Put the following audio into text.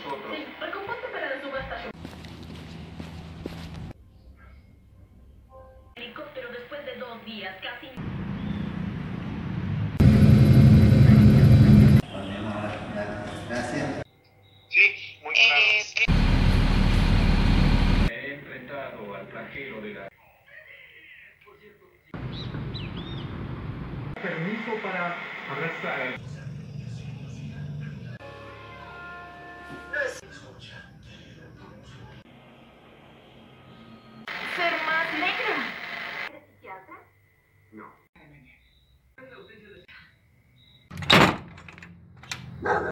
nosotros. Sí, recompuesto para la subasta. Helicóptero después de 2 días, casi. Gracias. Sí, muy claro. He enfrentado al flagelo de la... Permiso para arrestar. Ser más negra. ¿Eres psiquiatra? No. Nada.